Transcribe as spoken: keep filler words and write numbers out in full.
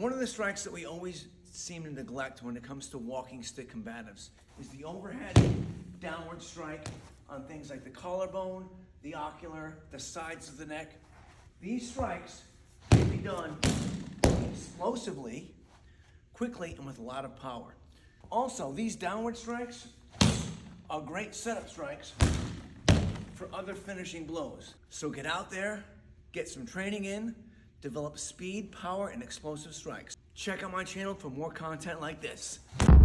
One of the strikes that we always seem to neglect when it comes to walking stick combatives is the overhead downward strike on things like the collarbone, the ocular, the sides of the neck. These strikes can be done explosively, quickly, and with a lot of power. Also, these downward strikes are great setup strikes for other finishing blows. So get out there, get some training in, develop speed, power, and explosive strikes. Check out my channel for more content like this.